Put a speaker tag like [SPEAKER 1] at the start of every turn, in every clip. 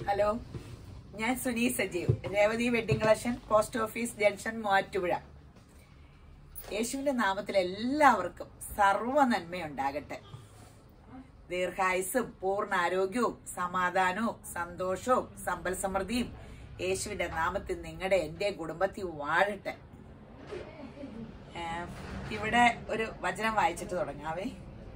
[SPEAKER 1] Hello, ഞാൻ Suni Sajeev, Revathi wedding collection, post office junction, Muvattupuzha. യേശുവിന്റെ നാമത്തിൽ എല്ലാവർക്കും സർവ്വ നന്മയുണ്ടാകട്ടെ. ദീർഘായുസ്സും പൂർണ്ണാരോഗ്യവും സമാധാനവും സന്തോഷവും സമ്പൽ സമൃദ്ധിയും യേശുവിന്റെ നാമത്തിൽ നിങ്ങളുടെ എന്റെ കുടുംബത്തിൽ വാഴട്ടെ. ഇവിടെ ഒരു വചനം വായിച്ചിട്ട് തുടങ്ങാവേ.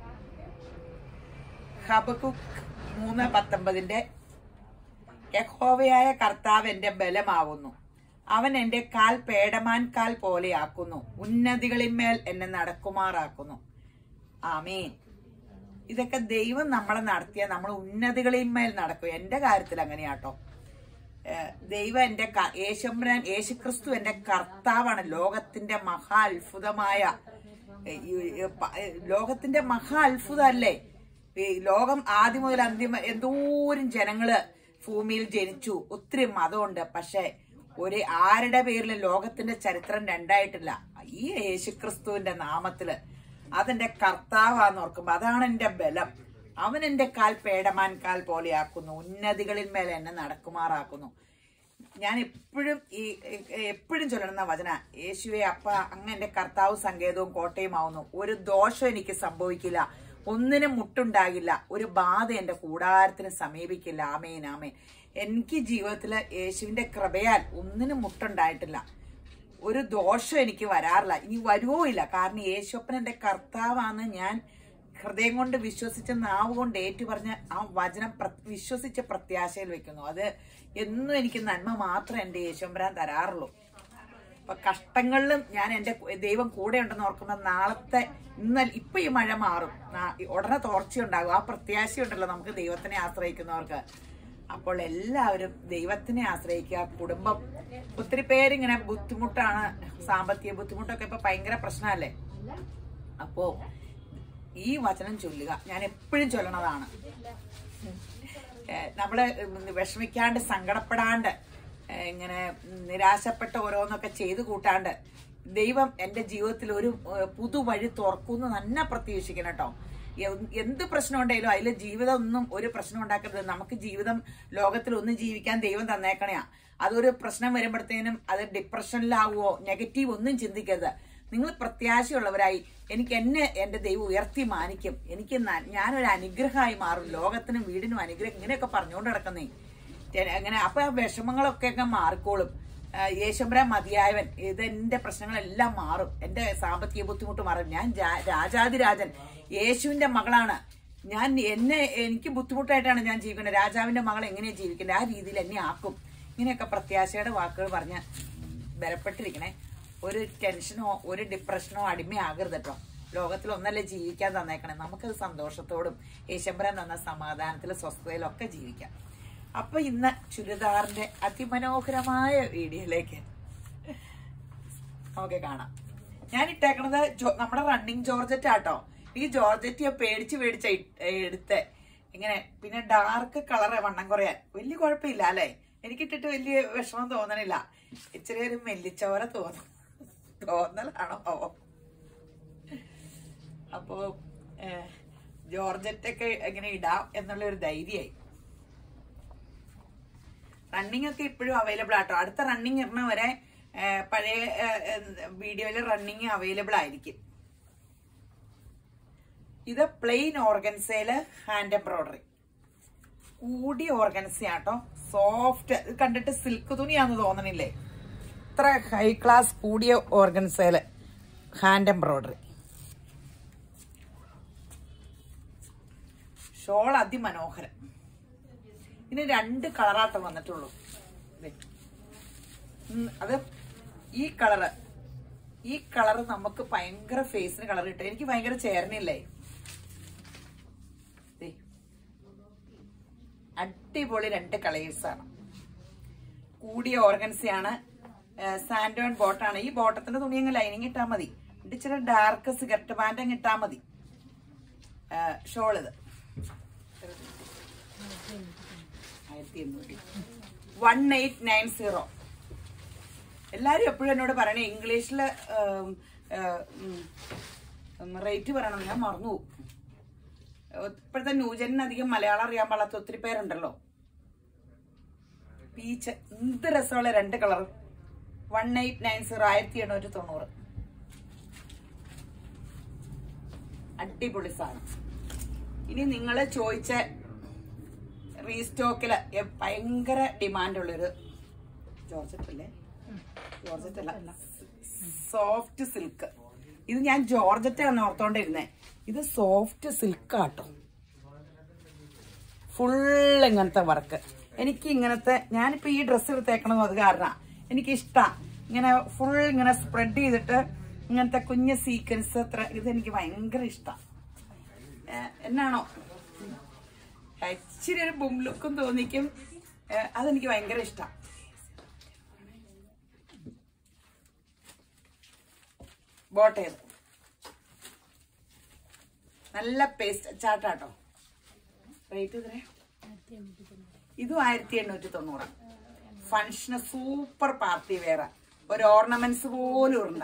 [SPEAKER 1] ഹബക്കൂക്ക് 3:19 യഹോവയായ കർത്താവ് എന്റെ ബലമാവുന്നു, അവൻ എന്റെ കാൽ പേടമാൻ കാൽ പോലെയാക്കുന്നു, ഉന്നതികളിന്മേൽ എന്നെ നടക്കുമാറാക്കുന്നു. ആമേൻ. ഇതൊക്കെ ദൈവം നമ്മളെ നടത്തിയ നമ്മൾ ഉന്നതികളിന്മേൽ നടക്കും. എന്റെ കാര്യത്തിൽ അങ്ങനെയാട്ടോ. ദൈവം എന്റെ യേശുക്രിസ്തു എന്റെ കർത്താവാണ്. ലോകത്തിന്റെ മഹാ അത്ഭുതമായ ലോകത്തിന്റെ മഹാ അത്ഭുതമല്ലേ. ലോകം ആദ്യം മുതൽ അന്തിമ എന്തോരം ജനങ്ങള് ഭൂമിയിൽ ജനിച്ചു, ഒത്തിരി മതമുണ്ട്. പക്ഷെ ആരുടെ പേരിലും ലോകത്തിന്റെ ചരിത്രം രണ്ടായിട്ടില്ല. ഈ യേശുക്രിസ്തുവിന്റെ നാമത്തില് അതെന്റെ കർത്താവാന്ന് ഓർക്കുമ്പോ അതാണ് എന്റെ ബലം. അവൻ എന്റെ കാൽ പേടമാൻ കാൽ പോലെയാക്കുന്നു, ഉന്നതികളിന്മേൽ എന്നെ നടക്കുമാറാക്കുന്നു. ഞാൻ എപ്പോഴും ചൊല്ലണമെന്ന വചന, യേശുവെ അപ്പ അങ്ങ് എന്റെ കർത്താവ് സങ്കേതവും കോട്ടയുമാവുന്നു. ഒരു ദോഷം എനിക്ക് സംഭവിക്കില്ല, ഒന്നിനും മുട്ടുണ്ടാകില്ല, ഒരു ബാധ എന്റെ കൂടാരത്തിന് സമീപിക്കില്ല. ആമേൻ ആമേൻ. എനിക്ക് ജീവിതത്തില് യേശുവിന്റെ കൃപയാൽ ഒന്നിനും മുട്ടുണ്ടായിട്ടില്ല, ഒരു ദോഷം എനിക്ക് വരാറില്ല, ഇനി വരുവോ ഇല്ല. കാരണം യേശുപ്പൻ എന്റെ കർത്താവാന്ന് ഞാൻ ഹൃദയം കൊണ്ട് വിശ്വസിച്ച് നാവ് കൊണ്ട് ഏറ്റുപറഞ്ഞ് ആ വചനം വിശ്വസിച്ച് പ്രത്യാശയിൽ വെക്കുന്നു. അത് എന്നും എനിക്ക് നന്മ മാത്രമേ എന്റെ യേശുമ്പരാൻ തരാറുള്ളൂ. അപ്പൊ കഷ്ടങ്ങളിലും ഞാൻ എന്റെ ദൈവം കൂടെ ഉണ്ടെന്ന് ഓർക്കുമ്പോൾ ഇപ്പൊ ഈ മഴ മാറും, ഉടനെ തോർച്ചയുണ്ടാകും. ആ പ്രത്യാശയുണ്ടല്ലോ നമുക്ക് ദൈവത്തിനെ ആശ്രയിക്കുന്നവർക്ക്. അപ്പോൾ എല്ലാവരും ദൈവത്തിനെ ആശ്രയിക്കുക. കുടുംബം, ഒത്തിരി പേരിങ്ങനെ ബുദ്ധിമുട്ടാണ്, സാമ്പത്തിക ബുദ്ധിമുട്ടൊക്കെ ഇപ്പൊ ഭയങ്കര പ്രശ്നമല്ലേ. അപ്പോ ഈ വചനം ചൊല്ലുക. ഞാൻ എപ്പോഴും ചൊല്ലണതാണ്. നമ്മള് വിഷമിക്കാണ്ട് സങ്കടപ്പെടാണ്ട് ഇങ്ങനെ നിരാശപ്പെട്ട ഓരോന്നൊക്കെ ചെയ്തു കൂട്ടാണ്ട് ദൈവം എന്റെ ജീവിതത്തിൽ ഒരു പുതുവഴി തുറക്കുന്നു തന്നെ പ്രതീക്ഷിക്കണം കേട്ടോ. എന്ത് പ്രശ്നം ഉണ്ടെങ്കിലും അതിൽ ജീവിതം ഒന്നും ഒരു പ്രശ്നം ഉണ്ടാക്കരുത്. നമുക്ക് ജീവിതം ലോകത്തിൽ ഒന്നും ജീവിക്കാൻ ദൈവം തന്നേക്കണയാ. അതൊരു പ്രശ്നം വരുമ്പോഴത്തേനും അത് ഡിപ്രഷനിലാവുമോ നെഗറ്റീവ് ഒന്നും ചിന്തിക്കരുത്. നിങ്ങൾ പ്രത്യാശയുള്ളവരായി എന്റെ ദൈവം ഉയർത്തി മാനിക്കും, ഞാനൊരു അനുഗ്രഹമായി മാറും, ലോകത്തിനും വീടിനും അനുഗ്രഹം, ഇങ്ങനെയൊക്കെ പറഞ്ഞുകൊണ്ട് നടക്കുന്നേ. അങ്ങനെ അപ്പൊ ആ വിഷമങ്ങളൊക്കെ മാറിക്കോളും. യേശുമ്പരാൻ മതിയായവൻ, ഇതെന്റെ പ്രശ്നങ്ങളെല്ലാം മാറും, എന്റെ സാമ്പത്തിക ബുദ്ധിമുട്ട് മാറും. ഞാൻ രാജാതിരാജൻ യേശുവിന്റെ മകളാണ്. എനിക്ക് ബുദ്ധിമുട്ടായിട്ടാണ് ഞാൻ ജീവിക്കുന്നത്. രാജാവിന്റെ മകൾ എങ്ങനെയാ ജീവിക്കേണ്ടത്, ആ രീതിയിൽ എന്നെ ആക്കും. ഇങ്ങനെയൊക്കെ പ്രത്യാശയുടെ വാക്കുകൾ പറഞ്ഞ് ബലപ്പെട്ടിരിക്കണേ. ഒരു ടെൻഷനോ ഒരു ഡിപ്രഷനോ അടിമയാകരുത് കേട്ടോ. ലോകത്തിൽ ഒന്നല്ലേ ജീവിക്കാൻ തന്നേക്കണേ. നമുക്കത് സന്തോഷത്തോടും യേശുമ്പരാൻ തന്ന സമാധാനത്തിലും സ്വസ്ഥതയിലും ഒക്കെ ജീവിക്കാം. അപ്പൊ ഇന്ന് ചുരിദാറിന്റെ അതിമനോഹരമായ വീഡിയോയിലേക്ക് നമുക്ക് കാണാം. ഞാൻ ഇട്ടേക്കണത് നമ്മുടെ റണ്ണിങ് ജോർജറ്റ് ആട്ടോ. ഈ ജോർജറ്റ് പേടിച്ച് എടുത്ത് ഇങ്ങനെ. പിന്നെ ഡാർക്ക് കളറ് വണ്ണം കുറയാൻ വലിയ കുഴപ്പമില്ല അല്ലെ. എനിക്കിട്ടിട്ട് വലിയ വിഷമം തോന്നണില്ല. ഇച്ചിരി ഒരു മെല്ലിച്ചോര തോന്നലാണോ. അപ്പോ ജോർജറ്റൊക്കെ ഇങ്ങനെ ഇടാം എന്നുള്ള ഒരു ധൈര്യമായി. റണ്ണിങ് ഒക്കെ ഇപ്പോഴും അവൈലബിൾ ആട്ടോ. അടുത്ത റണ്ണിങ് ഇടുന്ന വരെ പഴയ വീഡിയോയില് റണ്ണിങ് അവൈലബിൾ ആയിരിക്കും. ഇത് പ്ലെയിൻ ഓർഗൻസയില് ഹാൻഡ് എംബ്രോയിഡറി, കൂടിയ ഓർഗൻസയാട്ടോ. സോഫ്റ്റ്, കണ്ടിട്ട് സിൽക്ക് തുണിയാന്ന് തോന്നണില്ലേ. ഇത്ര ഹൈ ക്ലാസ് കൂടിയ ഓർഗൻസയില് ഹാൻഡ് എംബ്രോയിഡറി. ഷോൾ അതിമനോഹരം. ഇതിന് 2 കളറാട്ടം വന്നിട്ടുള്ളൂ. അത് ഈ കളറ് നമുക്ക് ഭയങ്കര ഫേസിന് കളർ കിട്ടും. എനിക്ക് ഭയങ്കര ചേർന്നില്ലേ. അടിപൊളി 2 കളേഴ്സാണ്. കൂടിയ ഓർഗൻസിയാണ്, സാൻഡോൺ ബോട്ടാണ്. ഈ ബോട്ടത്തിന്റെ തുണി അങ്ങ് ലൈനിങ് ഇട്ടാൽ മതി. ഇച്ചിരി ഡാർക്ക് സിഗരറ്റ് പാൻറ് അങ്ങ് ഇട്ടാൽ മതി. ഷോൾ ഇത് 1890. എല്ലാരും എപ്പോഴും എന്നോട് പറയണേ ഇംഗ്ലീഷില് റേറ്റ് പറയണം, ഞാൻ മറന്നു പോകും. ഇപ്പോഴത്തെ ന്യൂജനിന് അധികം മലയാളം അറിയാൻ പാടാത്ത ഒത്തിരി പേരുണ്ടല്ലോ. പീച്ച്. എന്ത് രസമുള്ള 2 കളറും. 1890 1890. അടിപൊളി സാധനം. ഇനി നിങ്ങള് ചോദിച്ച റീസ്റ്റോക്കില് ഭയങ്കര ഡിമാൻഡുള്ളൊരു ജോർജറ്റ് അല്ലേ, ജോർജറ്റ് അല്ല, സോഫ്റ്റ് സിൽക്ക്. ഇത് ഞാൻ ജോർജറ്റ് ആണ് ഓർത്തോണ്ടിരുന്നേ. ഇത് സോഫ്റ്റ് സിൽക്ക് ആട്ടോ. ഫുൾ ഇങ്ങനത്തെ വർക്ക്. എനിക്ക് ഇങ്ങനത്തെ, ഞാനിപ്പോ ഈ ഡ്രസ്സ് എടുത്തേക്കണത് അത് കാരണം എനിക്കിഷ്ടാ. ഇങ്ങനെ ഫുൾ ഇങ്ങനെ സ്പ്രെഡ് ചെയ്തിട്ട് ഇങ്ങനത്തെ കുഞ്ഞ് സീക്വൻസ് ഇതെനിക്ക് ഭയങ്കര ഇഷ്ടം. എന്നാണോ ഇച്ചിരി ഒരു ബും ലുക്കും തോന്നിക്കും. അതെനിക്ക് ഭയങ്കര ഇഷ്ടം. ബോട്ടേത് നല്ല പേസ്റ്റ് ചാട്ടാട്ടോ. റേറ്റ് ഇത്രേ. ഇതും 1890. ഫങ്ഷന് സൂപ്പർ പാർട്ടി വെയർ. ഒരു ഓർണമെന്റ്സ് പോലും ഉണ്ട.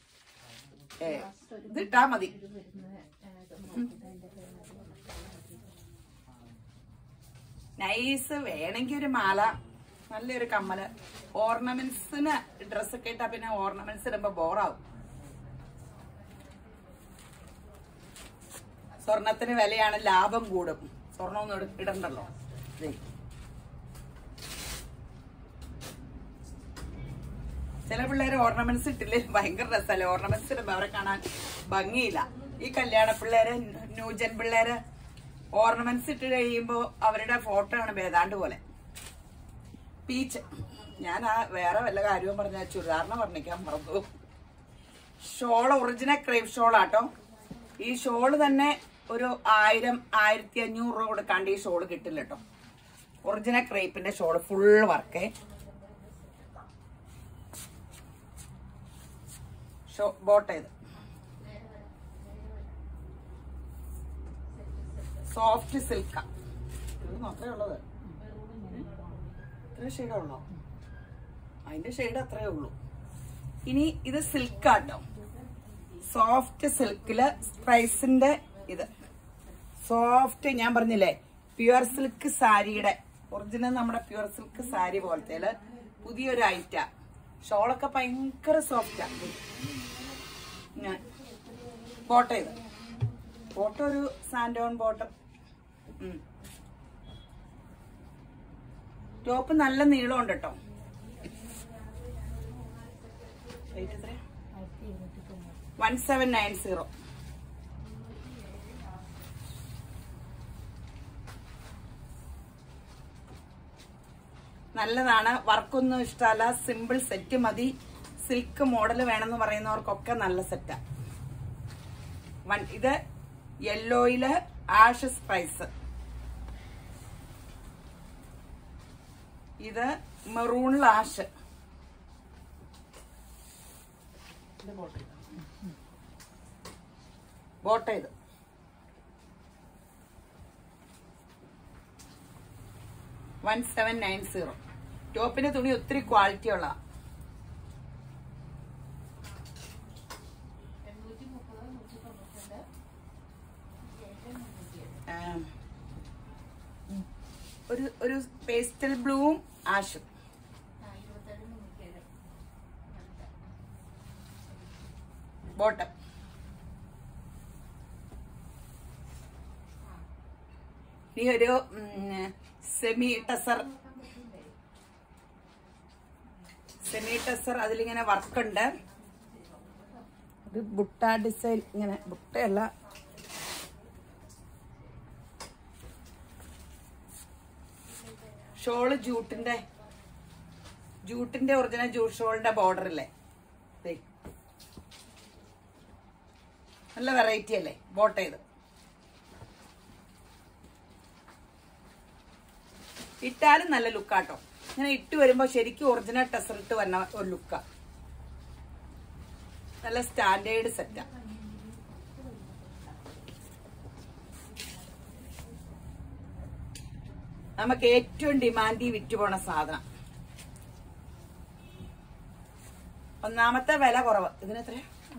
[SPEAKER 1] ഇത് ഇട്ടാ മതി. നൈസ്. വേണമെങ്കിൽ ഒരു മാല, നല്ലൊരു കമ്മല്. ഓർണമെന്റ്സിന് ഡ്രസ്സൊക്കെ ഇട്ടാ പിന്നെ ഓർണമെന്റ്സ് ഇടുമ്പോ ബോറാവും. സ്വർണത്തിന് വിലയാണ്, ലാഭം കൂടും. സ്വർണ്ണമൊന്നും ഇടണ്ടല്ലോ. ചില പിള്ളേര് ഓർണമെന്റ്സ് ഇട്ടില്ലേ ഭയങ്കര രസമല്ലേ. ഓർണമെന്റ്സ് ഇടുമ്പോ അവരെ കാണാൻ ഭംഗിയില്ല. ഈ കല്യാണ പിള്ളേര്, ന്യൂജൻ പിള്ളേര് ഓർണമെന്റ്സ് ഇട്ട് കഴിയുമ്പോ അവരുടെ ഫോട്ടോ ആണ് ഏതാണ്ട് പോലെ. പീച്ച്. ഞാൻ വേറെ വല്ല കാര്യവും പറഞ്ഞ ചുരിദാറിനെ പറഞ്ഞിരിക്കാൻ മറന്നു. ഷോള് ഒറിജിനൽ ക്രേപ്പ് ഷോളാട്ടോ. ഈ ഷോള് തന്നെ ഒരു 1000 1500 രൂപ കൊടുക്കാണ്ട് ഈ ഷോള് കിട്ടില്ല കേട്ടോ. ഒറിജിനൽ ക്രേപ്പിന്റെ ഷോള് ഫുൾ വർക്ക്. ബോട്ടേത് സോഫ്റ്റ് സിൽക്ക. ഇത് മാത്രമേ ഉള്ളത്. ഇത്ര ഷെയ്ഡേ ഉള്ളോ? അതിന്റെ ഷെയ്ഡ് അത്രേ ഉള്ളൂ. ഇനി ഇത് സിൽക്കാട്ടോ. സോഫ്റ്റ് സിൽക്കില് സ്ട്രൈസിന്റെ ഇത് സോഫ്റ്റ്. ഞാൻ പറഞ്ഞില്ലേ പ്യുവർ സിൽക്ക് സാരിയുടെ ഒറിജിനൽ നമ്മുടെ പ്യുവർ സിൽക്ക് സാരി പോലത്തെ പുതിയൊരു ഐറ്റ. ഷോളൊക്കെ ഭയങ്കര സോഫ്റ്റാ. ബോട്ടം ഇത് ബോട്ടം ഒരു സാൻഡോൺ ബോട്ടം. ടോപ്പ് നല്ല നീളമുണ്ട് കേട്ടോ. 1790. നല്ലതാണ്. വർക്കൊന്നും ഇഷ്ടമല്ല, സിമ്പിൾ സെറ്റ് മതി. സിൽക്ക് മോഡൽ വേണമെന്ന് പറയുന്നവർക്കൊക്കെ നല്ല സെറ്റാ. ഇത് യെല്ലോയില് ആഷ് സ്പൈസ്. ഇത് മെറൂണിൽ ആഷ്. ബോട്ട ഇത് 1790. ടോപ്പിന്റെ തുണി ഒത്തിരി ക്വാളിറ്റി ഉള്ള. ഒരു പേസ്റ്റൽ ബ്ലൂവും ആഷും. ബോട്ടം. ഇനി ഒരു സെമി ടസർ. അതിലിങ്ങനെ വർക്കുണ്ട്. ഒരു ബുട്ട ഡിസൈൻ. ഇങ്ങനെ ബുട്ടയല്ല, ഷോള് ജൂട്ടിന്റെ ഒറിജിനൽ ജൂട്ട് ഷോളിന്റെ ബോർഡർ അല്ലേ. നല്ല വെറൈറ്റി അല്ലേ. ബോട്ട ഇത് ഇട്ടാലും നല്ല ലുക്കാട്ടോ. ഇങ്ങനെ ഇട്ട് വരുമ്പോ ശരിക്കും ഒറിജിനൽ ടെസർ ഇട്ട് വന്ന ഒരു ലുക്കാ. നല്ല സ്റ്റാൻഡേർഡ് സെറ്റാ. നമുക്ക് ഏറ്റവും ഡിമാൻഡി വിറ്റ് പോണ സാധനം. ഒന്നാമത്തെ വില കുറവ്. ഇതിനെത്ര?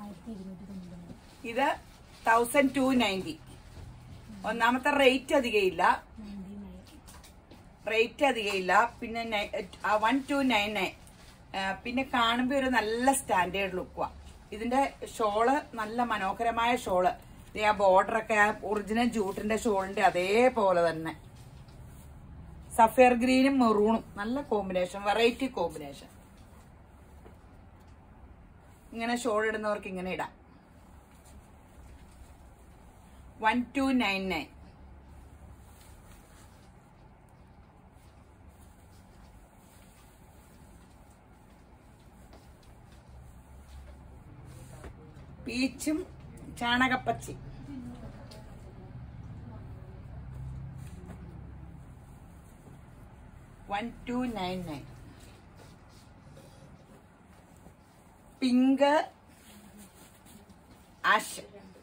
[SPEAKER 1] ഇത് 1290. ഒന്നാമത്തെ റേറ്റ് അധികം ഇല്ല. റേറ്റ് അധികം ഇല്ല. പിന്നെ 1299. പിന്നെ കാണുമ്പോൾ ഒരു നല്ല സ്റ്റാൻഡേർഡ് ലുക്കുവാ. ഇതിന്റെ ഷോള് നല്ല മനോഹരമായ ഷോള്. ആ ബോർഡറൊക്കെ ആ ഒറിജിനൽ ജൂട്ടിന്റെ ഷോളിന്റെ അതേപോലെ തന്നെ. സഫയർ ഗ്രീനും മെറൂണും നല്ല കോമ്പിനേഷൻ, വെറൈറ്റി കോമ്പിനേഷൻ. ഇങ്ങനെ ഷോൾ ഇടുന്നവർക്ക് ഇങ്ങനെ ഇടാം. 1299. പീച്ചും ചാണകപ്പച്ചി. $1299. Pink ash.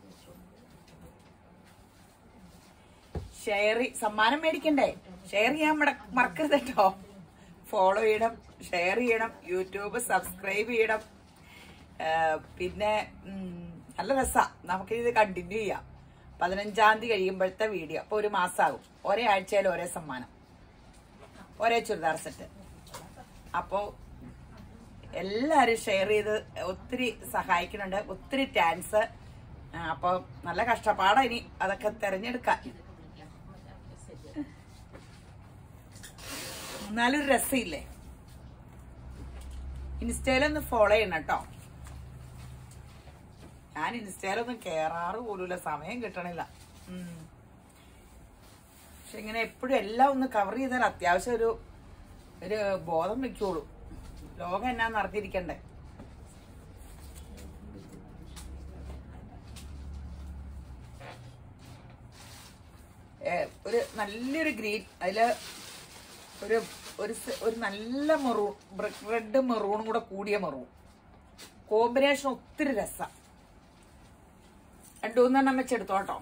[SPEAKER 1] ഷെയർ, സമ്മാനം മേടിക്കണ്ടേ? ഷെയർ ചെയ്യാൻ മറക്കരുത് കേട്ടോ. ഫോളോ ചെയ്യണം, ഷെയർ ചെയ്യണം, യൂട്യൂബ് സബ്സ്ക്രൈബ് ചെയ്യണം. പിന്നെ നല്ല രസാ. നമുക്കിത് കണ്ടിന്യൂ ചെയ്യാം. 15-ാം തീയതി കഴിയുമ്പോഴത്തെ വീഡിയോ. അപ്പൊ ഒരു മാസമാകും. ഒരേ ആഴ്ചയിൽ ഒരേ സമ്മാനം, ഒരേ ചുരിദാർ സെറ്റ്. അപ്പോ എല്ലാരും ഷെയർ ചെയ്ത് ഒത്തിരി സഹായിക്കുന്നുണ്ട്. ഒത്തിരി താങ്ക്സ്. അപ്പൊ നല്ല കഷ്ടപ്പാടാ ഇനി അതൊക്കെ തെരഞ്ഞെടുക്കാൻ. എന്നാലും ഒരു രസമില്ലേ? ഇൻസ്റ്റയിലൊന്ന് ഫോളോ ചെയ്യണം കേട്ടോ. ഞാൻ ഇൻസ്റ്റയിലൊന്നും കേറാറ് പോലുമില്ല, സമയം കിട്ടണില്ല. പക്ഷെ ഇങ്ങനെ എപ്പോഴും എല്ലാം ഒന്ന് കവർ ചെയ്താൽ അത്യാവശ്യം ഒരു ബോധം വെക്കോളൂ. ലോകം എന്നാന്ന് അറിഞ്ഞിരിക്കണ്ടേ. ഒരു നല്ലൊരു ഗ്രീൻ, അതില് ഒരു നല്ല മെറൂൺ, റെഡ് മെറൂണും കൂടെ കൂടിയ മെറൂൺ കോമ്പിനേഷൻ ഒത്തിരി രസം. 2-3 വെച്ചെടുത്തോട്ടോ.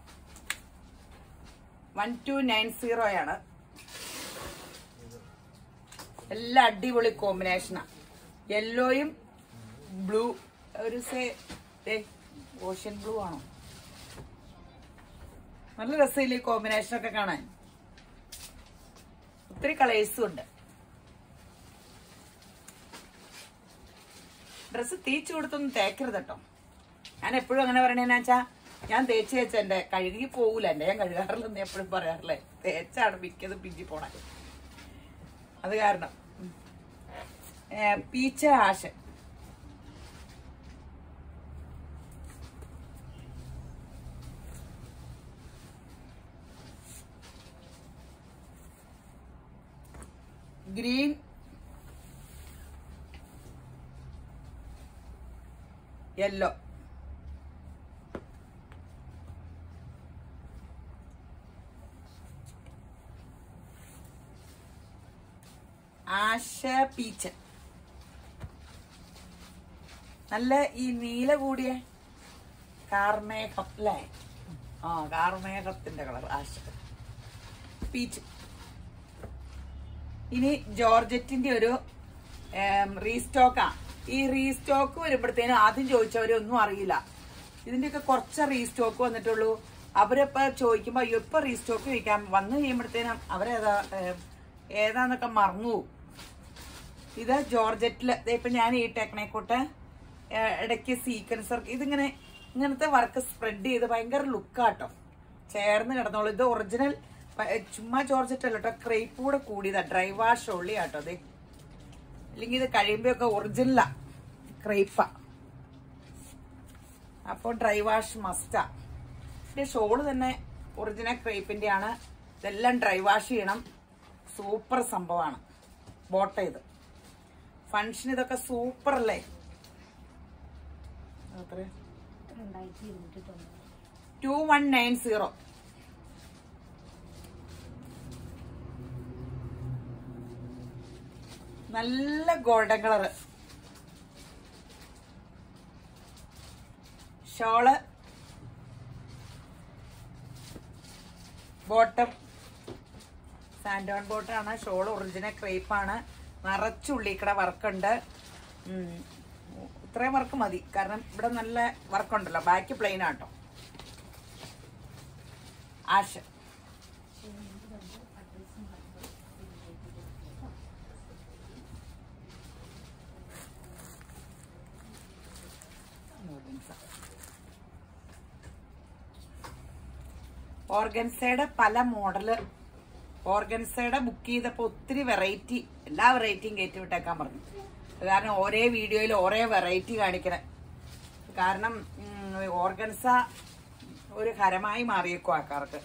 [SPEAKER 1] 1290 എല്ലാം അടിപൊളി കോമ്പിനേഷനാ. യെല്ലോയും ബ്ലൂ, ഒരു ഓഷ്യൻ ബ്ലൂ ആണോ? നല്ല രസമില്ലേ ഈ കോമ്പിനേഷനൊക്കെ കാണാൻ? ഒത്തിരി കളേഴ്സും ഉണ്ട്. ഡ്രസ്സ് തേച്ച് കൊടുത്തൊന്നും തേക്കരുത് കേട്ടോ. ഞാൻ എപ്പോഴും അങ്ങനെ പറയണേന്ന് വെച്ചാ, ഞാൻ തേച്ച് വെച്ച എന്റെ കഴുകി പോകൂല. എന്റെ ഞാൻ കഴുകാറില്ലെന്ന് എപ്പോഴും പറയാറില്ലേ. തേച്ചാണ് മിക്കതും പിഞ്ചി പോണേ. അത് കാരണം. Peach ash. Green, yellow, ash, peach. നല്ല ഈ നീല കൂടിയ കാർമേഘം അല്ലേ? കാർമേഘത്തിന്റെ കളർ ആഷ, പീച്ച്. ഇനി ജോർജറ്റിന്റെ ഒരു റീസ്റ്റോക്കാ. ഈ റീസ്റ്റോക്ക് വരുമ്പോഴത്തേനും ആദ്യം ചോദിച്ചവരൊന്നും അറിയില്ല. ഇതിന്റെയൊക്കെ കുറച്ച് റീസ്റ്റോക്ക് വന്നിട്ടുള്ളൂ. അവരിപ്പോ ചോദിക്കുമ്പോ അയ്യോ ഇപ്പൊ റീസ്റ്റോക്ക് ചോദിക്കാം, വന്നു കഴിയുമ്പോഴത്തേനും ഏതാന്നൊക്കെ മറന്നു. ഇത് ജോർജറ്റില് ഇപ്പൊ ഞാൻ ഈ ടെക്നൈക്കോട്ട് ഇടയ്ക്ക് സീക്വൻസ് വർക്ക്, ഇങ്ങനത്തെ വർക്ക് സ്പ്രെഡ് ചെയ്ത് ഭയങ്കര ലുക്കാട്ടോ. ചേർന്ന് കിടന്നോളൂ. ഇത് ഒറിജിനൽ ചുമ്മാ ജോർജറ്റ് അല്ല കേട്ടോ, ക്രേപ്പ് കൂടെ കൂടിയതാ. ഡ്രൈ വാഷ് ഉള്ളി കേട്ടോ. അതെ, അല്ലെങ്കിൽ ഇത് കഴിയുമ്പോഴൊക്കെ ഒറിജിനലാ, ക്രേപ്പാ. അപ്പൊ ഡ്രൈ വാഷ് മസ്റ്റാ. ഇതിന്റെ ഷോള് തന്നെ ഒറിജിനൽ ക്രേപ്പിന്റെ ആണ്. ഇതെല്ലാം ഡ്രൈ വാഷ് ചെയ്യണം. സൂപ്പർ സംഭവമാണ്. ബോട്ട ഇത് ഫംഗ്ഷൻ ഇതൊക്കെ സൂപ്പർ അല്ലേ? 2190. നല്ല ഗോൾഡൻ കളറ്. ഷോള്, ബോട്ടം സാൻഡോൺ ബോട്ടാണ്. ഷോള് ഒറിജിനൽ ക്രേപ്പാണ്. നിറച്ചുള്ളിക്കട വർക്കുണ്ട്. ഇത്രയും വർക്ക് മതി, കാരണം ഇവിടെ നല്ല വർക്കുണ്ടല്ലോ. ബാക്കി പ്ലെയിൻ ആട്ടോ. ആഷ്, ഓർഗൻസയുടെ പല മോഡല്. ഓർഗൻസയുടെ ബുക്ക് ചെയ്തപ്പോ ഒത്തിരി വെറൈറ്റി, എല്ലാ വെറൈറ്റിയും കയറ്റി വിട്ടേക്കാൻ പറഞ്ഞു. കാരണം ഓരോ വീഡിയോയിൽ ഓരോ വെറൈറ്റി കാണിക്കണേ. കാരണം ഓർഗൻസ ഒരു ഹരമായി മാറിയേക്കും ആൾക്കാർക്ക്.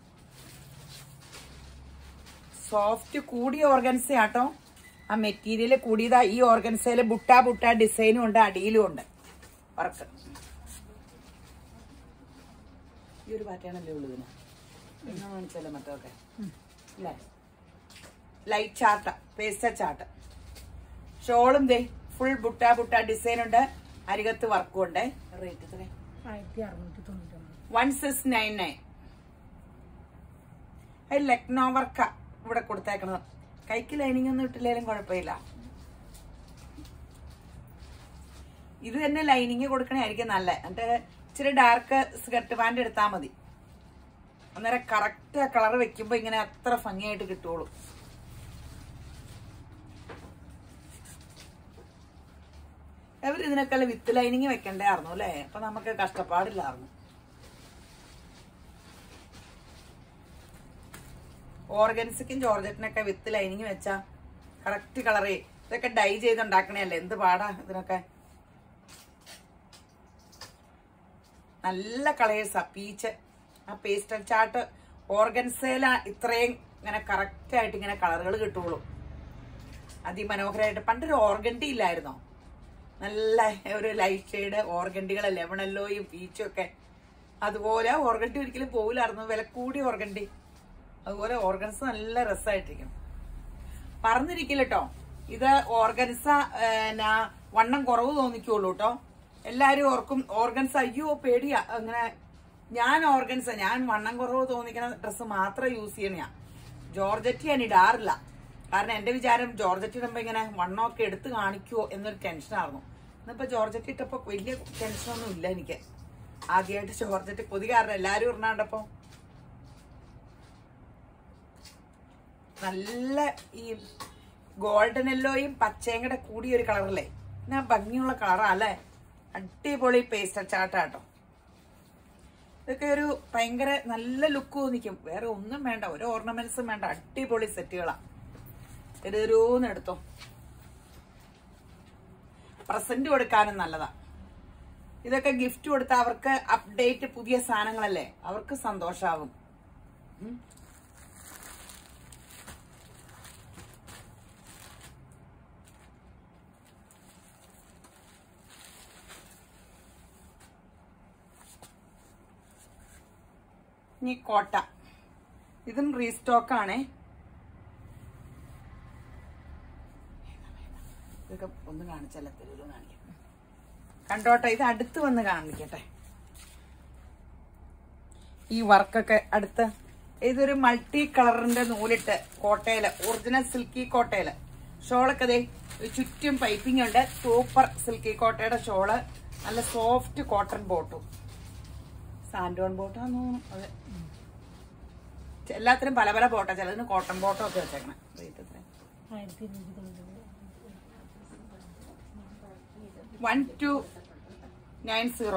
[SPEAKER 1] സോഫ്റ്റ് കൂടിയ ഓർഗൻസ ആട്ടോ. ആ മെറ്റീരിയൽ കൂടിയതാ. ഈ ഓർഗൻസയില് ബുട്ട ഡിസൈനും ഉണ്ട്, അടിയിലും ഉണ്ട് വർക്ക്. ഈ ഒരു പാറ്റേണല്ലേ ഉള്ളൂ ഇതിന്. എന്നാ കാണിച്ചല്ലേ മറ്റൊക്കെ അല്ലേ? ലൈറ്റ് ചാർട്ട, പേസ്റ്റ ചാർട്ട്. ഷോളും ദേ ഫുൾ ബുട്ട ഡിസൈൻ ഉണ്ട്, അരികത്ത് വർക്കും ഉണ്ട്. റേറ്റ് എത്ര? 1699. അത് ലക്നോ വർക്ക ഇവിടെ കൊടുത്തേക്കണത്. കൈക്ക് ലൈനിങ് ഒന്നും ഇട്ടില്ലേലും കുഴപ്പമില്ല. ഇത് തന്നെ ലൈനിങ് കൊടുക്കണായിരിക്കും നല്ല. എന്നിട്ട് ഇച്ചിരി ഡാർക്ക് സ്കർട്ട് പാന്റ് എടുത്താൽ മതി. അന്നേരം കറക്റ്റ് കളർ വെക്കുമ്പോ ഇങ്ങനെ അത്ര ഭംഗിയായിട്ട് കിട്ടുള്ളൂ. എവര് ഇതിനൊക്കെ വിത്ത് ലൈനിങ് വെക്കണ്ടായിരുന്നു അല്ലേ? അപ്പൊ നമുക്ക് കഷ്ടപ്പാടില്ലായിരുന്നു. ഓർഗൻസിക്കും ജോർജറ്റിനൊക്കെ വിത്ത് ലൈനിങ് വെച്ചാ കറക്റ്റ് കളറേ. ഇതൊക്കെ ഡൈ ചെയ്തുണ്ടാക്കണല്ലേ, എന്ത് പാടാ ഇതിനൊക്കെ. നല്ല കളേഴ്സാ. പീച്ച്, ആ പേസ്റ്റൽ ചാർട്ട് ഓർഗൻസേല ഇത്രയും ഇങ്ങനെ കറക്റ്റ് ആയിട്ട് ഇങ്ങനെ കളറുകൾ കിട്ടുള്ളൂ. അതിമനോഹരമായിട്ട്. പണ്ടൊരു ഓർഗൻഡി ഇല്ലായിരുന്നോ? നല്ല ഒരു ലൈറ്റ് ഷെയ്ഡ് ഓർഗൻഡികൾ, ലെമണല്ലോയും പീച്ചും ഒക്കെ. അതുപോലെ ഓർഗൻഡി ഒരിക്കലും പോകില്ലായിരുന്നു, വില കൂടിയ ഓർഗൻഡി. അതുപോലെ ഓർഗൻസ നല്ല രസമായിട്ടിരിക്കും. പറഞ്ഞിരിക്കില്ല കേട്ടോ. ഇത് ഓർഗൻസ വണ്ണം കുറവ് തോന്നിക്കുള്ളൂ കേട്ടോ. എല്ലാരും ഓർക്കും ഓർഗൻസ അയ്യോ പേടിയാ അങ്ങനെ. ഞാൻ വണ്ണം കുറവ് തോന്നിക്കുന്ന ഡ്രസ്സ് മാത്രം യൂസ് ചെയ്യണ. ജോർജറ്റ് ഞാൻ ഇടാറില്ല. കാരണം എന്റെ വിചാരം ജോർജറ്റ് ഇടുമ്പോ ഇങ്ങനെ വണ്ണമൊക്കെ എടുത്ത് കാണിക്കുവോ എന്നൊരു ടെൻഷനായിരുന്നു. ഇന്നിപ്പോ ജോർജറ്റ് ഇട്ടപ്പോ വലിയ ടെൻഷനൊന്നും ഇല്ല എനിക്ക്. ആദ്യമായിട്ട് ജോർജറ്റ് കൊതി കാരണം എല്ലാരും ഇറങ്ങാണ്ടപ്പോ നല്ല ഈ ഗോൾഡൻ യെല്ലോയും പച്ചയും കൂടെ കൂടിയ ഒരു കളറല്ലേ, ഞാൻ ഭംഗിയുള്ള കളറാ അല്ലേ. അടിപൊളി പേസ്റ്റൽ ചാർട്ടാട്ടോ. ഇതൊക്കെ ഒരു ഭയങ്കര നല്ല ലുക്ക് തോന്നിക്കും. വേറെ ഒന്നും വേണ്ട, ഒരു ഓർണമെന്റ്സും വേണ്ട, അടിപൊളി സെറ്റുകളാ. ഇതൊരൂന്ന് എടുത്തോ. പ്രസന്റ് കൊടുക്കാനും നല്ലതാ. ഇതൊക്കെ ഗിഫ്റ്റ് കൊടുത്താൽ അവർക്ക് അപ്ഡേറ്റ് പുതിയ സാധനങ്ങളല്ലേ, അവർക്ക് സന്തോഷാവും. ഇനി കോട്ട, ഇതും റീസ്റ്റോക്ക് ആണേ. ഇതൊക്കെ ഒന്ന് കാണിച്ചല്ല, തെരുവിലും കാണിക്കാം. കണ്ടോട്ടെ, ഇത് അടുത്ത് വന്ന് കാണിക്കട്ടെ. ഈ വർക്കൊക്കെ അടുത്ത്. ഇതൊരു മൾട്ടി കളറിന്റെ നൂലിട്ട് കോട്ടയില്, ഒറിജിനൽ സിൽക്കി കോട്ടയില്. ഷോളൊക്കെ ദേ ചുറ്റും പൈപ്പിംഗ് ഉണ്ട്. സൂപ്പർ സിൽക്കി കോട്ടയുടെ ഷോള്. നല്ല സോഫ്റ്റ് കോട്ടൺ ബോട്ടും. സാൻഡോൺ ബോട്ടാന്ന് തോന്നുന്നു. അതെ, എല്ലാത്തിനും പല പല ബോട്ടാ. ചിലതിന് കോട്ടൺ ബോട്ടോ ഒക്കെ വെച്ചേക്കണം. റേറ്റ് എത്ര? 1290.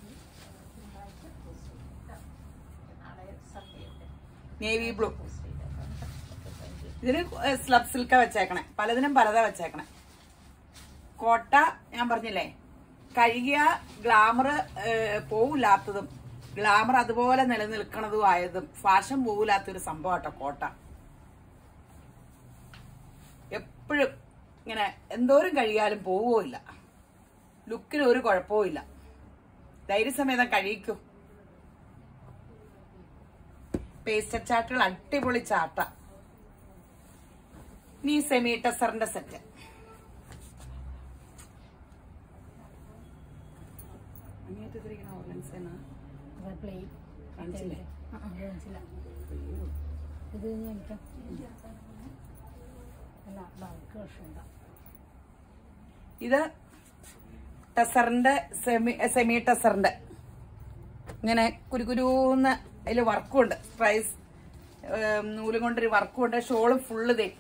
[SPEAKER 1] Navy blue. ഇതിന് സ്ലബ് സിൽക്ക വെച്ചേക്കണേ. പലതിനും പലതാ വെച്ചേക്കണേ. കോട്ട ഞാൻ പറഞ്ഞില്ലേ, കഴുകിയ ഗ്ലാമർ പോവില്ലാത്തതും ഗ്ലാമർ അതുപോലെ നിലനിൽക്കണതും ആയതും ഫാഷൻ പോവില്ലാത്തൊരു സംഭവം കേട്ടോ കോട്ട. എപ്പോഴും ഇങ്ങനെ എന്തോരം കഴുകിയാലും പോവുകയില്ല. ലുക്കിന് ഒരു കുഴപ്പവും ഇല്ല. ധൈര്യസമേതം കഴിയിക്കൂ. പേസ്റ്റൽ ചാർട്ടുകൾ അടിപൊളി ചാർട്ട. ഇനി സെമി ടെസറിന്റെ സെറ്റ്. ഇത് ടെസറിന്റെ സെമി ടെസറിന്റെ ഇങ്ങനെ കുരുകുരൂന്ന് അതില് വർക്കും ഉണ്ട്. പ്രൈസ് നൂലും കൊണ്ടൊരു വർക്കും ഉണ്ട്. ഷോളും ഫുള്ള് തേ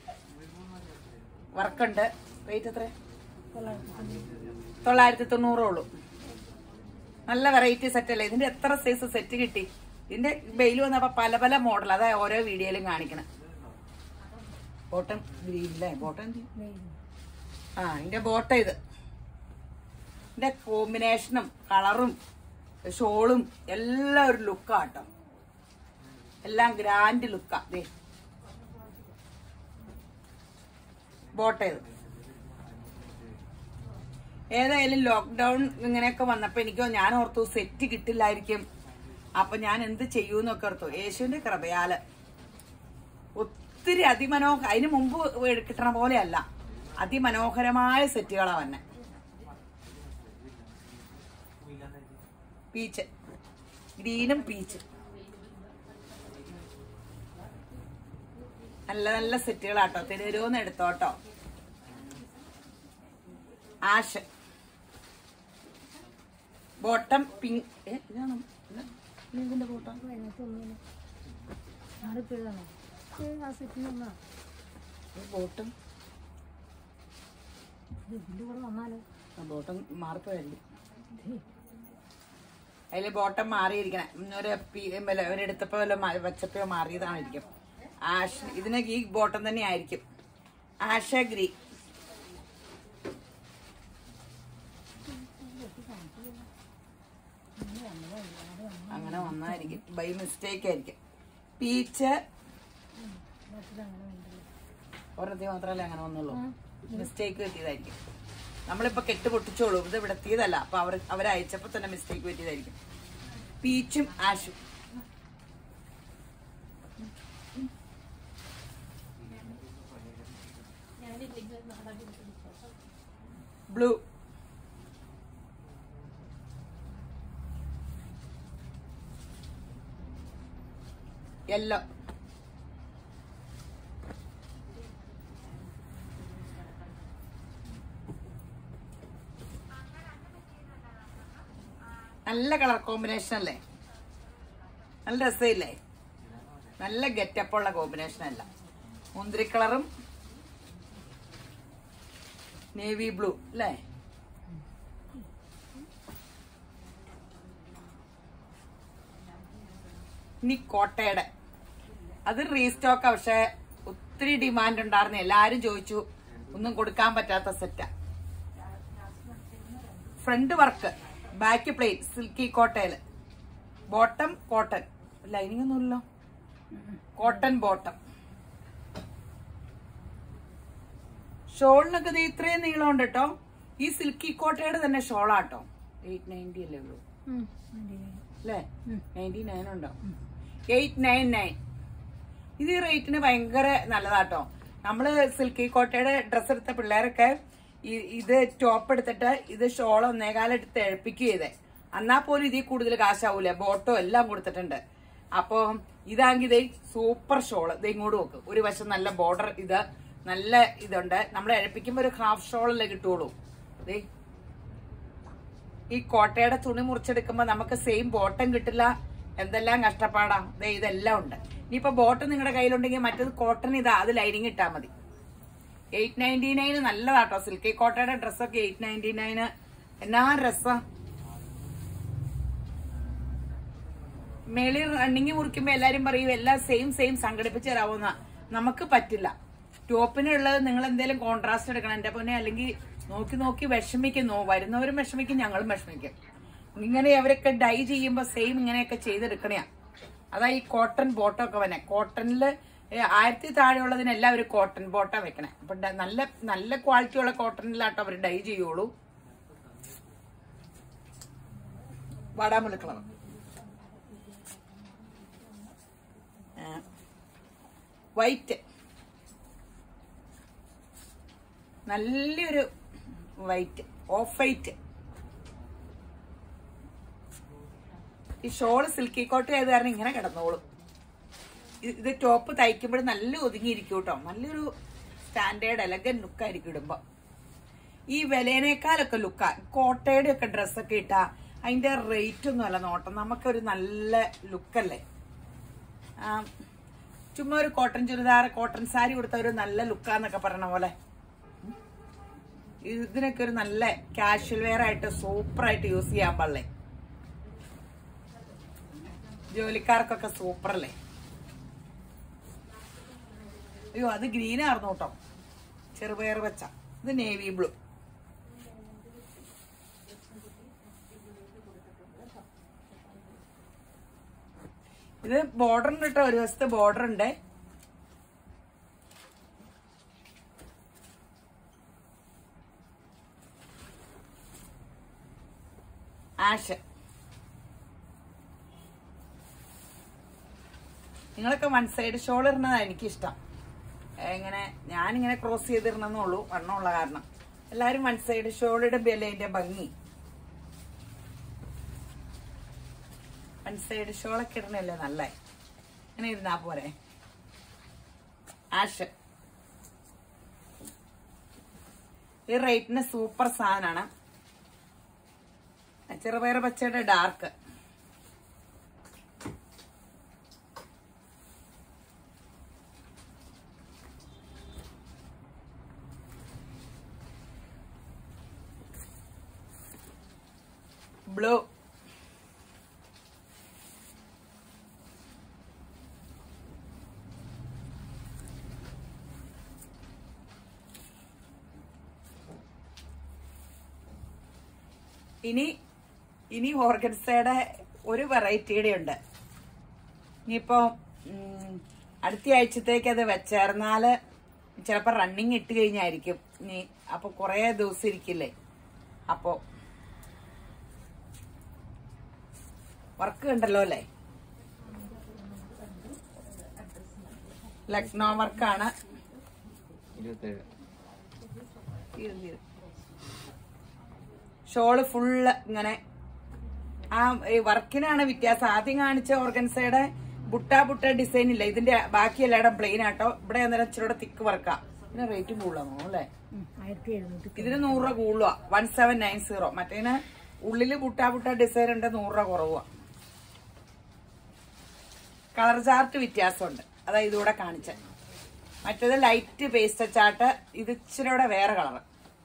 [SPEAKER 1] വർക്കുണ്ട്. റേറ്റ് എത്ര? 990 ഉള്ളൂ. നല്ല വെറൈറ്റി സെറ്റ് അല്ലേ. ഇതിന്റെ എത്ര സൈസ് സെറ്റ് കിട്ടി. ഇതിന്റെ ബെയിൽ വന്നപ്പോ പല പല മോഡൽ, അതാ ഓരോ വീഡിയോയിലും കാണിക്കണം. ബോട്ടം ഗ്രീനില്ലേ, ബോട്ടം ഇതിന്റെ ബോട്ടം ഇതിന്റെ കോമ്പിനേഷനും കളറും ഷോളും എല്ലാം ഒരു ലുക്കാട്ടോ, എല്ലാം ഗ്രാൻഡ് ലുക്കാ. ബോട്ടം ഏതായാലും ലോക്ക്ഡൌൺ ഇങ്ങനെയൊക്കെ വന്നപ്പോ ഞാൻ ഓർത്തു സെറ്റ് കിട്ടില്ലായിരിക്കും. അപ്പൊ ഞാൻ എന്ത് ചെയ്യൂന്നൊക്കെ ഓർത്തു. യേശുവിന്റെ കൃപയാല് ഒത്തിരി അതിന് മുമ്പ് കിട്ടണ പോലെയല്ല, അതിമനോഹരമായ സെറ്റുകളാ വന്നെ. പീച്ച്, ഗ്രീനും പീച്ച്, നല്ല നല്ല സെറ്റുകളാട്ടോ. തിരുവരുന്ന് എടുത്തോട്ടോ. Ash bottom pink. ഇതാണ് ഇതിന്റെ ബോട്ടം. Bottom bottom മാറിപ്പോയല്ലേ. അതില് ബോട്ടം മാറിയിരിക്കണേ. ഒരെടുത്തപ്പോ വെച്ചപ്പോ മാറിയതാണ് ഇരിക്കും. ആഷ് ഇതിന് ഈ ബോട്ടം തന്നെ ആയിരിക്കും. Ash green. അങ്ങനെ വന്നായിരിക്കും, ബൈ മിസ്റ്റേക്ക് ആയിരിക്കും. പീച്ച് ഒരെണ്ണത്തിൽ മാത്രമല്ലേ അങ്ങനെ വന്നുള്ളൂ, മിസ്റ്റേക്ക് പറ്റിയതായിരിക്കും. നമ്മളിപ്പോ കെട്ട് പൊട്ടിച്ചോളൂ, ഇത് ഇവിടെ എത്തിയതല്ല. അപ്പൊ അവരയച്ചപ്പോ തന്നെ മിസ്റ്റേക്ക് പറ്റിയതായിരിക്കും. പീച്ചും ആഷും. ബ്ലൂ, യെല്ലോ, നല്ല കളർ കോമ്പിനേഷൻ അല്ലേ, നല്ല രസമില്ലേ, നല്ല ഗെറ്റപ്പുള്ള കോമ്പിനേഷൻ അല്ല. മുന്തിരി കളറും നേവി ബ്ലൂ അല്ലേ. ഇനി കോട്ടയുടെ അത് റീസ്റ്റോക്കാ, പക്ഷെ ഒത്തിരി ഡിമാൻഡ് ഉണ്ടായിരുന്നു. എല്ലാരും ചോദിച്ചു, ഒന്നും കൊടുക്കാൻ പറ്റാത്ത സെറ്റാ. Front work, back plate, silky കോട്ടയില്. ബോട്ടം കോട്ടൺ, ലൈനിങ് ഒന്നുമില്ലല്ലോ, കോട്ടൺ ബോട്ടം. ഷോളിനൊക്കെ ഇത്രയും നീളം ഉണ്ട് കേട്ടോ. ഈ സിൽക്കി കോട്ടയുടെ തന്നെ ഷോളാട്ടോ. 890 അല്ലേ ഉള്ളൂ അല്ലേ, 99 ഉണ്ടോ, 899. ഇത് ഈ റേറ്റിന് ഭയങ്കര നല്ലതാട്ടോ. നമ്മള് സിൽക്കി കോട്ടയുടെ ഡ്രസ്സ് എടുത്ത പിള്ളേരൊക്കെ ഇത് ടോപ്പ് എടുത്തിട്ട് ഇത് ഷോൾ 1.25 എടുത്ത് എഴുപ്പിക്കുക ചെയ്തേ. എന്നാ പോലും ഇതിൽ കൂടുതൽ കാശാവൂല. ബോട്ടോ എല്ലാം കൊടുത്തിട്ടുണ്ട്. അപ്പൊ ഇതാണെങ്കിൽ ഇതേ സൂപ്പർ ഷോള്. ഇത് ഇങ്ങോട്ട് നോക്ക്, ഒരു വശം നല്ല ബോർഡർ, ഇത് നല്ല ഇതുണ്ട്. നമ്മൾ എഴുപ്പിക്കുമ്പോ ഒരു ഹാഫ് ഷോളല്ലേ കിട്ടുള്ളൂ. ദേ ഈ കോട്ടയുടെ തുണി മുറിച്ചെടുക്കുമ്പോ നമുക്ക് സെയിം ബോട്ടം കിട്ടില്ല. എന്തെല്ലാം കഷ്ടപ്പാടാ. ദേ ഇതെല്ലാം ഉണ്ട്. ഇനിയിപ്പോ ബോട്ടം നിങ്ങളുടെ കയ്യിലുണ്ടെങ്കിൽ മറ്റേത് കോട്ടൺ ഇതാ, അത് ലൈനിങ് ഇട്ടാ മതി. 899 നല്ലതാട്ടോ. സിൽക്കി കോട്ടയുടെ ഡ്രസ്സൊക്കെ 899 എന്നാ രസാ. മേളി റണ്ണിങ് മുറിക്കുമ്പോ എല്ലാരും പറയും എല്ലാം സെയിം സംഘടിപ്പിച്ച് തരാവുന്ന. നമുക്ക് പറ്റില്ല. ടോപ്പിനുള്ളത് നിങ്ങൾ എന്തെങ്കിലും കോൺട്രാസ്റ്റ് എടുക്കണം എന്റെ പൊന്നെ. അല്ലെങ്കിൽ നോക്കി വിഷമിക്കുന്നു. വരുന്നവരും വിഷമിക്കും, ഞങ്ങളും വിഷമിക്കും. ഇങ്ങനെ അവരൊക്കെ ഡൈ ചെയ്യുമ്പോ സെയിം ഇങ്ങനെയൊക്കെ ചെയ്തെടുക്കണയാ. അതാ ഈ കോട്ടൺ ബോട്ടം ഒക്കെ വന്നെ. കോട്ടണില് 1000 താഴെയുള്ളതിനെല്ലാം അവര് കോട്ടൺ ബോട്ടം വെക്കണേ. അപ്പൊ നല്ല ക്വാളിറ്റി ഉള്ള കോട്ടണിലാട്ടോ അവര് ഡൈ ചെയ്യുള്ളൂ. വാടാമുല്ല കളർ, വൈറ്റ്, നല്ലൊരു വൈറ്റ്, ഓഫ് വൈറ്റ്. ഈ ഷോള് സിൽക്കി കോട്ട് ആയത് കാരണം ഇങ്ങനെ കിടന്നോളും. ഇത് ടോപ്പ് തയ്ക്കുമ്പോഴും നല്ല ഒതുങ്ങിയിരിക്കും കേട്ടോ. നല്ലൊരു സ്റ്റാൻഡേർഡ് എലഗൻ ലുക്കായിരിക്കും ഇടുമ്പോ. ഈ വിലേനേക്കാളൊക്കെ ലുക്കാ. കോട്ടയുടെ ഒക്കെ ഡ്രസ്സൊക്കെ ഇട്ടാ അതിന്റെ റേറ്റ് ഒന്നും അല്ല നോട്ടം. നമുക്കൊരു നല്ല ലുക്കല്ലേ. ചുമ്മാ ഒരു കോട്ടൺ ചുരിദാർ, കോട്ടൺ സാരി കൊടുത്ത ഒരു നല്ല ലുക്കാന്നൊക്കെ പറഞ്ഞ പോലെ ഇതിനൊക്കെ ഒരു നല്ല കാഷ്വൽ വെയർ ആയിട്ട് സൂപ്പറായിട്ട് യൂസ് ചെയ്യാൻ പാടില്ലേ. ജോലിക്കാർക്കൊക്കെ സൂപ്പർ അല്ലേ. അയ്യോ അത് ഗ്രീൻ ആയിരുന്നു കേട്ടോ, ചെറുപയർ വെച്ച. ഇത് നേവി ബ്ലൂ. ഇത് ബോർഡർ ഉണ്ട് കേട്ടോ, ഒരു വശത്ത് ബോർഡർ ഉണ്ട്. ആഷ്. നിങ്ങളൊക്കെ വൺ സൈഡ് ഷോൾ ഇടുന്നതാണ് എനിക്കിഷ്ടം. ഇങ്ങനെ ഞാനിങ്ങനെ ക്രോസ് ചെയ്തിടണമെന്നുള്ളൂ, വണ്ണമുള്ള കാരണം. എല്ലാരും വൺ സൈഡ് ഷോൾ ഇടുമ്പല്ലേ അതിന്റെ ഭംഗി. വൺ സൈഡ് ഷോളൊക്കെ ഇടണല്ലേ നല്ല. ഇങ്ങനെ ഇരുന്നാ പോരെ. ആഷ്. ഈ റേറ്റിന് സൂപ്പർ സാധനമാണ്. ചെറുപയർ പച്ചയുടെ ഡാർക്ക്. ബ്ലൂ. ഇനി ഓർഗൻസയുടെ ഒരു വെറൈറ്റിയുടെ ഉണ്ട്. ഇനിയിപ്പോ അടുത്ത ആഴ്ചത്തേക്ക് അത് വെച്ചേർന്നാല് ചിലപ്പോ റണ്ണിങ് ഇട്ട് കഴിഞ്ഞായിരിക്കും ഇനി. അപ്പൊ കൊറേ ദിവസം ഇരിക്കില്ലേ. അപ്പോ വർക്ക് ഉണ്ടല്ലോ അല്ലേ. ലക്നോ വർക്കാണ്. ഷോള് ഫുള്ള് ഇങ്ങനെ. ആ വർക്കിനാണ് വ്യത്യാസം. ആദ്യം കാണിച്ച ഓർഗൻസയുടെ ബുട്ട ഡിസൈൻ ഇല്ല. ഇതിന്റെ ബാക്കി എല്ലായിടം പ്ലെയിൻ ആട്ടോ. ഇവിടെ അന്നേരം ഇച്ചിരി തിക്ക് വർക്കാ. ഇതിന് റേറ്റ് കൂടുതലാണോ അല്ലേ? ഇതിന് 100 രൂപ കൂടുതലാ. 1790. മറ്റേന് ഉള്ളില് ബുട്ട ഡിസൈൻ ഉണ്ട്, 100 രൂപ കുറവാ. കളർ ചാർട്ട് വ്യത്യാസമുണ്ട്, അതാ ഇതുകൂടെ കാണിച്ച. മറ്റേത് ലൈറ്റ് പേസ്റ്റ് ചാർട്ട്, ഇത് ഇച്ചിരിയുടെ വേറെ കളറ്.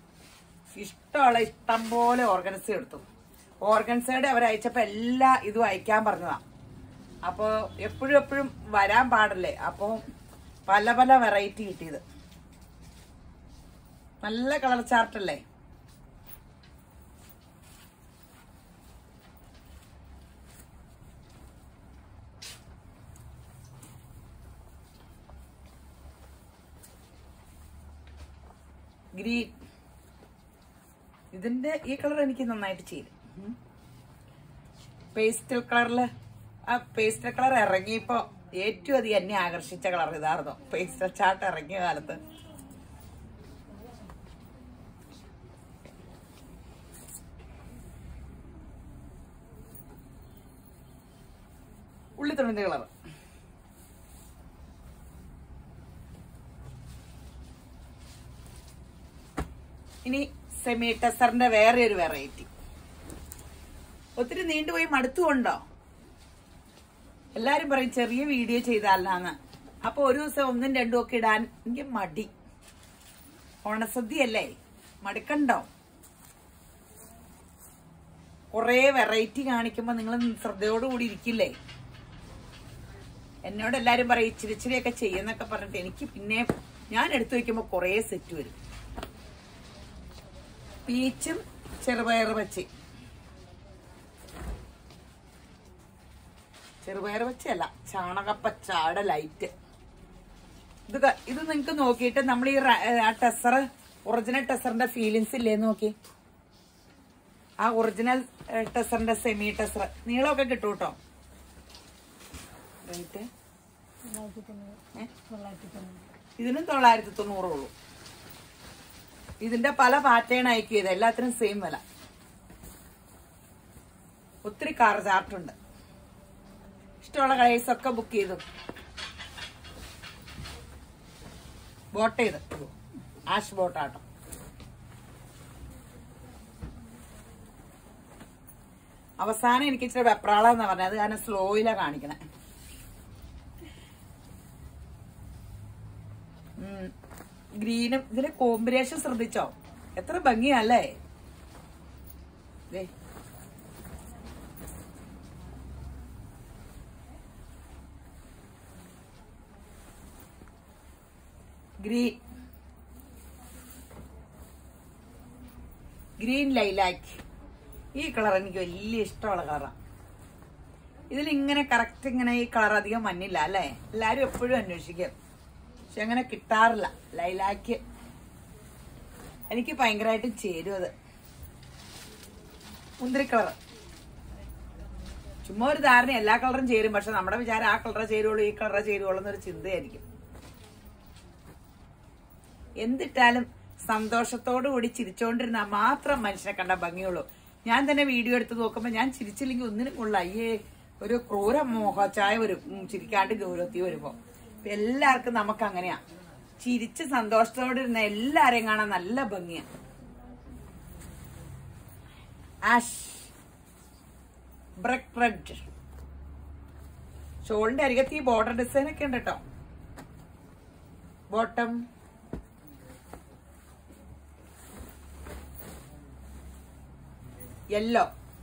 [SPEAKER 1] ഇഷ്ടം പോലെ ഓർഗൻസ എടുത്തു. ഓർഗൻസയുടെ അവരയച്ചപ്പോ എല്ലാ ഇതും അയക്കാൻ പറഞ്ഞതാ. അപ്പൊ എപ്പോഴും വരാൻ പാടില്ലേ. അപ്പൊ പല വെറൈറ്റി കിട്ടിയത്. നല്ല കളർ ചാർട്ടല്ലേ. ഗ്രീൻ. ഇതിന്റെ ഈ കളർ എനിക്ക് നന്നായിട്ട് ചെയ്തു. പേസ്റ്റൽ കളറില്, ആ പേസ്റ്റൽ കളർ ഇറങ്ങിയപ്പോ ഏറ്റവും അധികം എന്നെ ആകർഷിച്ച കളർ ഇതായിരുന്നു. പേസ്റ്റൽ ചാർട്ട് ഇറങ്ങിയ കാലത്ത്. ഉള്ളിത്തുണിന്റെ കളർ. ഇനി സെമി ടെസറിന്റെ വേറെ ഒരു വെറൈറ്റി. ഒത്തിരി നീണ്ടുപോയി മടുത്തുകൊണ്ടോ? എല്ലാരും പറയും ചെറിയ വീഡിയോ ചെയ്താലാന്ന്. അപ്പൊ ഒരു ദിവസം 1ഉം 2ഉം ഒക്കെ ഇടാൻ എനിക്ക് മടി. ഓണസദ്യയല്ലേ, മടുക്കണ്ടോ? കൊറേ വെറൈറ്റി കാണിക്കുമ്പോ നിങ്ങൾ ശ്രദ്ധയോടുകൂടി ഇരിക്കില്ലേ? എന്നോട് എല്ലാരും പറയും ഇച്ചിരിയൊക്കെ ചെയ്യുന്നൊക്കെ പറഞ്ഞിട്ട് എനിക്ക് പിന്നെ ഞാൻ എടുത്തു വെക്കുമ്പോ കൊറേ സെറ്റ് വരും. പീച്ചും ചെറുപയർ വെച്ച്. ചെറുപയർ വെച്ചല്ല, ചാണകപ്പച്ചാടെ ലൈറ്റ്. ഇത് നിങ്ങക്ക് നോക്കിയിട്ട് നമ്മൾ ഈ ടെസർ, ഒറിജിനൽ ടെസറിന്റെ ഫീലിങ്സ് ഇല്ലേ നോക്കി. ആ ഒറിജിനൽ ടെസറിന്റെ സെമി ടെസർ നീളമൊക്കെ കിട്ടും കേട്ടോ. റേറ്റ് ഇതിനും 990 ഉള്ളൂ. ഇതിന്റെ പല പാറ്റേൺ അയക്കും ചെയ്ത് എല്ലാത്തിനും സെയിം വില. ഒത്തിരി കാർ ചാർട്ടുണ്ട്. ഇഷ്ടമുള്ള കളേഴ്സ് ഒക്കെ ബുക്ക് ചെയ്തു. ബോട്ട് ചെയ്ത് ആഷ് ബോട്ടാട്ടോ. അവസാനം എനിക്ക് ഇച്ചിരി വെപ്രാളെന്നാ പറഞ്ഞത്. അത് കാരണം സ്ലോയിലാ കാണിക്കണേ. ഗ്രീനും ഇതിന്റെ കോമ്പിനേഷൻ ശ്രദ്ധിച്ചോ? എത്ര ഭംഗിയല്ലേ. Green lilac. ഈ കളർ എനിക്ക് വലിയ ഇഷ്ടമുള്ള കളറാണ്. ഇതിലിങ്ങനെ കറക്റ്റ് ഇങ്ങനെ ഈ കളർ അധികം മഞ്ഞില്ല അല്ലേ? എല്ലാരും എപ്പോഴും അന്വേഷിക്കും, പക്ഷെ അങ്ങനെ കിട്ടാറില്ല. ലൈലാക്ക് എനിക്ക് ഭയങ്കരമായിട്ട് ചേരും. അത് മുന്തിരി കളർ. ചുമ്മാ ഒരു ധാരണ എല്ലാ കളറും ചേരും, പക്ഷെ നമ്മുടെ വിചാരം ആ കളറേ ചേരുള്ളൂ, ഈ കളറേ ചേരുള്ളൂ എന്നൊരു ചിന്തയായിരിക്കും. എന്തിട്ടാലും സന്തോഷത്തോടു കൂടി ചിരിച്ചോണ്ടിരുന്നാൽ മാത്രം മനുഷ്യനെ കണ്ട ഭംഗിയുള്ളൂ. ഞാൻ തന്നെ വീഡിയോ എടുത്ത് നോക്കുമ്പോ ഞാൻ ചിരിച്ചില്ലെങ്കിൽ ഒന്നിനും കൊള്ള. അയ്യേ, ഒരു ക്രൂര മോഹച്ചായ വരും ചിരിക്കാണ്ട് ഗൗരവത്തിൽ വരുമ്പോ. എല്ലാവർക്കും നമുക്ക് അങ്ങനെയാ, ചിരിച്ച് സന്തോഷത്തോടെ ഇരുന്ന എല്ലാരെയും കാണാൻ നല്ല ഭംഗിയാ. Ash brick red. ഷോളിന്റെ അരികത്ത് ഈ ബോർഡർ ഡിസൈൻ ഒക്കെ ഉണ്ട് കേട്ടോ. Bottom yellow.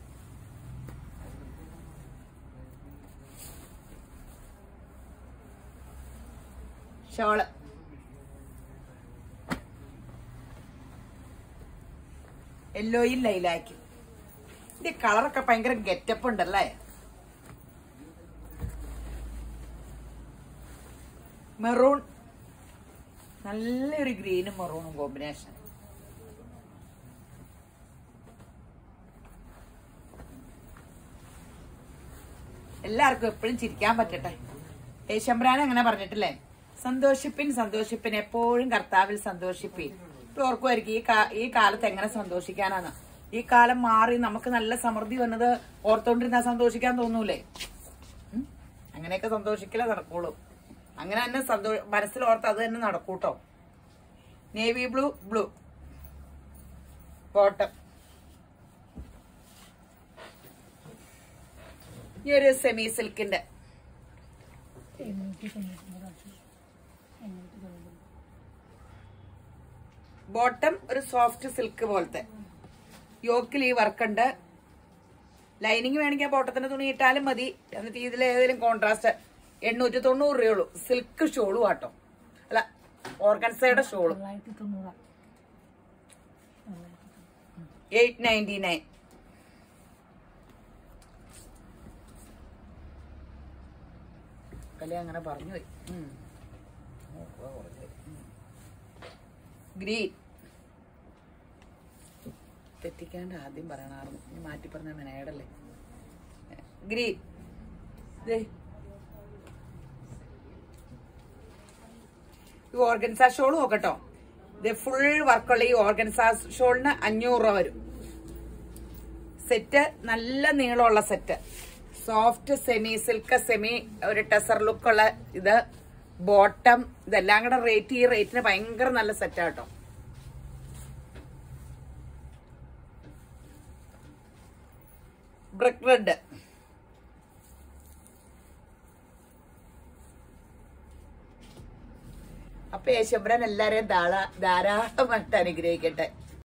[SPEAKER 1] ഷോള് യെല്ലോയിൽ ലൈലാക്കും. ഇതിന്റെ കളറൊക്കെ ഭയങ്കര ഗെറ്റപ്പ് ഉണ്ടല്ലേ. മെറൂൺ, നല്ലൊരു ഗ്രീനും മെറൂണും കോമ്പിനേഷൻ. എല്ലാവർക്കും എപ്പോഴും ചിരിക്കാൻ പറ്റട്ടെ. യേശുമ്പുരാൻ അങ്ങനെ പറഞ്ഞിട്ടില്ലേ, സന്തോഷിപ്പിൻ സന്തോഷിപ്പിൻ, എപ്പോഴും കർത്താവിൽ സന്തോഷിപ്പിൻ. ഇപ്പൊ ഓർക്കുമായിരിക്കും ഈ കാലത്ത് എങ്ങനെ സന്തോഷിക്കാനാണ്. ഈ കാലം മാറി നമുക്ക് നല്ല സമൃദ്ധി വന്നത് ഓർത്തോണ്ടിരുന്നാ സന്തോഷിക്കാൻ തോന്നൂലേ? അങ്ങനെയൊക്കെ സന്തോഷിക്കലേ നടക്കുള്ളൂ. അങ്ങനെ തന്നെ മനസ്സിൽ ഓർത്ത് അത് തന്നെ നടക്കൂട്ടോ. Navy blue bottom. ഈ ഒരു സെമി സിൽക്കിന്റെ ബോട്ടം, ഒരു സോഫ്റ്റ് സിൽക്ക് പോലത്തെ. യോക്കിൽ ഈ വർക്കുണ്ട്. ലൈനിങ് വേണമെങ്കിൽ ബോട്ടത്തിന്റെ തുണി ഇട്ടാലും മതി. എന്നിട്ട് ഇതിൽ ഏതെങ്കിലും കോൺട്രാസ്റ്റ് 890 രൂപയുള്ളൂ. സിൽക്ക് ഷോളും ആട്ടോ, അല്ല ഓർഗൻസയുടെ ഷോളും 899. കല്യാണം അങ്ങനെ പറഞ്ഞു പോയി. ഗ്രീൻ. തെറ്റിക്കാണ്ട് ആദ്യം പറയണായിരുന്നു, മാറ്റി പറഞ്ഞ മെനേടല്ലേ. ഗ്രീൻ. ഓർഗൻസ ഷോൾ നോക്കട്ടോ. ഇത് ഫുൾ വർക്കുള്ള ഈ ഓർഗൻസ ഷോളിന് 500 രൂപ വരും. സെറ്റ് നല്ല നീളമുള്ള set, soft semi silk, semi ഒരു ടെസർ ലുക്കുള്ള ഇത്. ബോട്ടം, ഇതെല്ലാം കൂടെ ഈ റേറ്റിന് ഭയങ്കര നല്ല സെറ്റാട്ടോ. Brick red. അപ്പൊ യേശുബ്രാൻ എല്ലാരെയും ധാരാളമായിട്ട് അനുഗ്രഹിക്കട്ടെ.